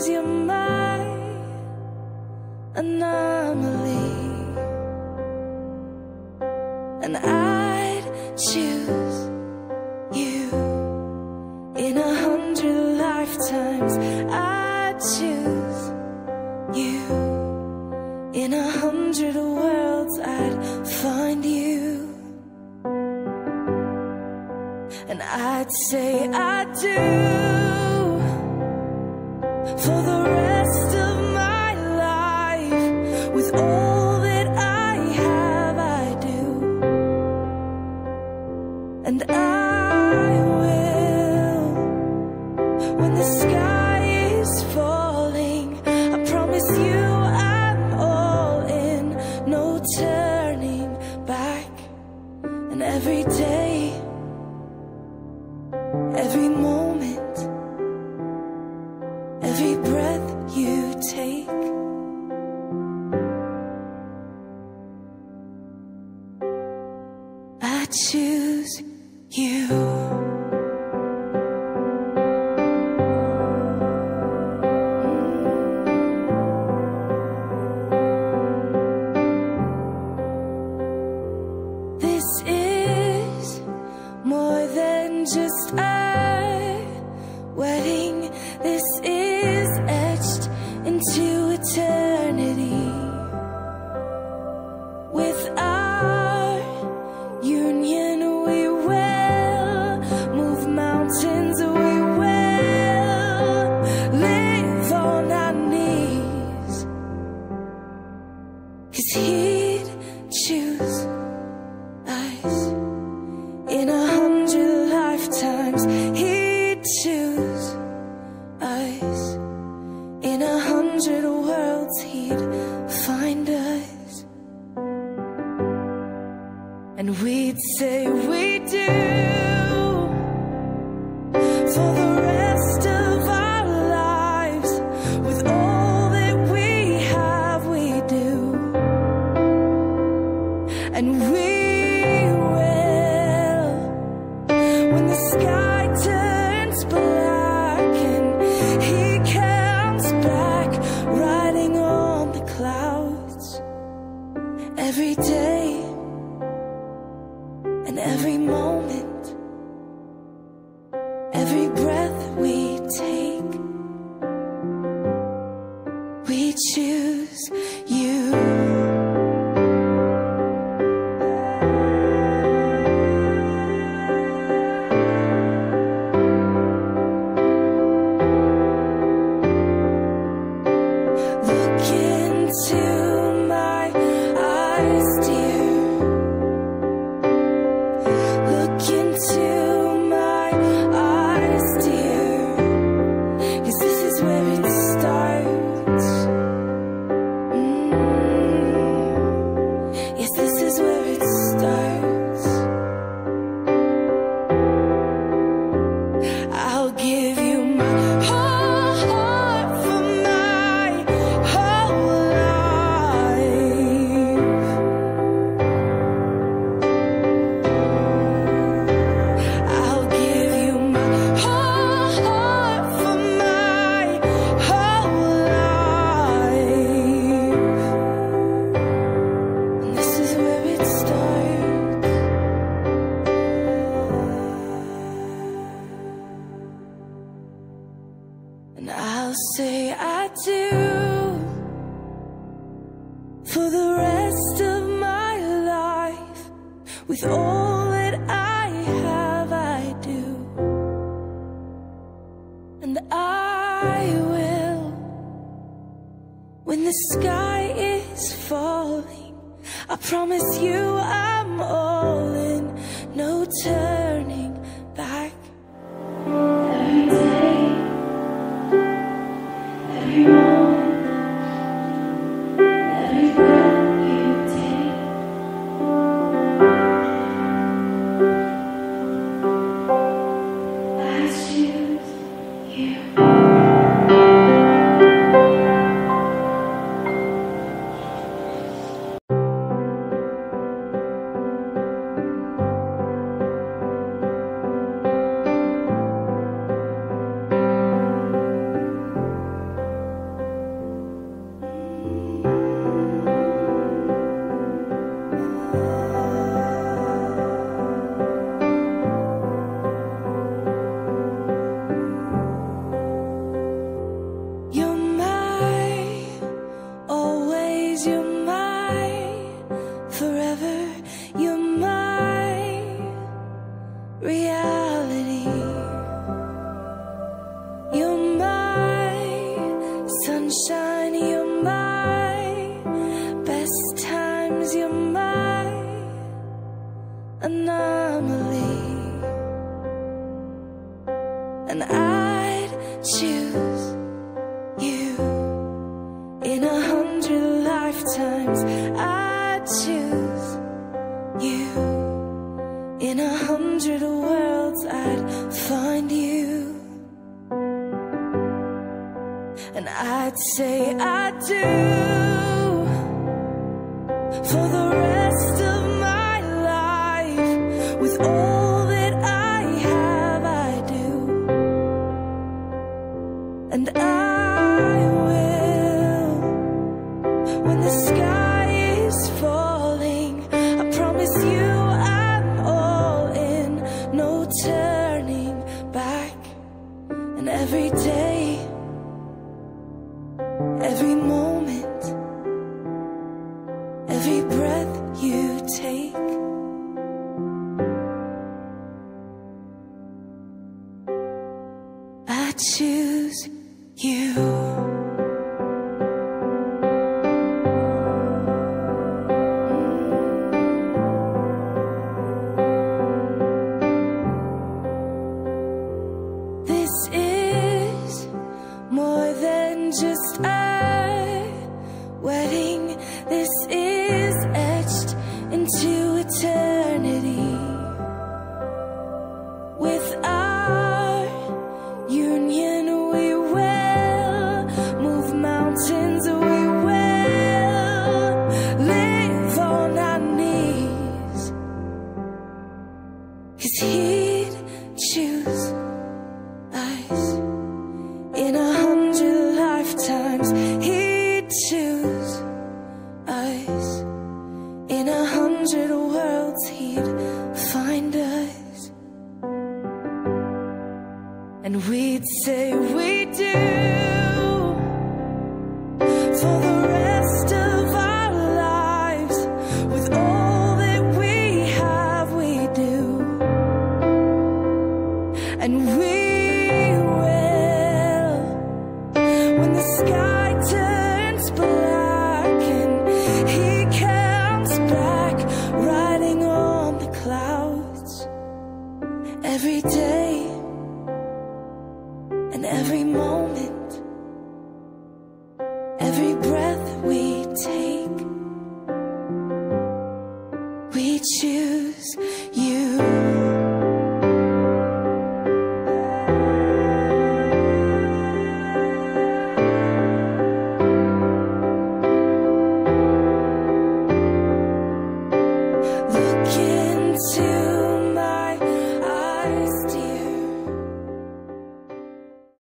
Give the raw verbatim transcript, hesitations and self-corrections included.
'cause you're my anomaly, and I'd choose you in a hundred lifetimes. I'd choose you in a hundred worlds. I'd find you, and I'd say I do for the rest of my life. With all that I have, I do, and I will. When the sky is falling, I promise you I'm all in, no turning back. And every day, every moment, every breath you take, I choose you. This is more than just a wedding. This is etched into eternity. With our union, we will move mountains. We will live on our knees, 'cause he'd choose us in a hundred lifetimes. He'd choose us in a hundred worlds. He'd find us, and we'd say we do for the rest of our lives. With all that we have, we do, and we will. When the sky turns black and he comes back riding on the clouds, every day and every moment, every breath we take, we choose you. Look into my eyes, dear. Look into my eyes, dear. 'Cause this is where it starts. Mm. Yes, this is where it starts. I'll give you my whole heart for my whole life. I'll give you my whole heart for my whole life. And this is where it starts. And I'll say I do for the rest of my life. With all that I have, I do, and I will. When the sky is falling, I promise you I'm all in, no turning back. Every day, every moment, every breath you take, I choose you. 'cause you're my forever, you're my reality. You're my sunshine, you're my best times, you're my anomaly. And I'd choose you in a hundred lifetimes. I'd choose you in a hundred worlds. I'd find you, and I'd say I do for the rest of my life. With all that I have, I do, and I will. When the sky is falling, I promise you I'm all in, no turning back. And every day, every moment, every breath you take, I choose you. This is more than just a wedding. This is etched into eternity. With our union, we will move mountains. We will live on our knees, 'cause he'd choose us in a hundred lifetimes. He'd choose us in a hundred worlds. He'd find us, and we'd say we do for the rest of our lives. With all that we have, we do, and we will. When the sky turns black and he comes back riding on the clouds, every day and every moment, every breath we take, we choose you.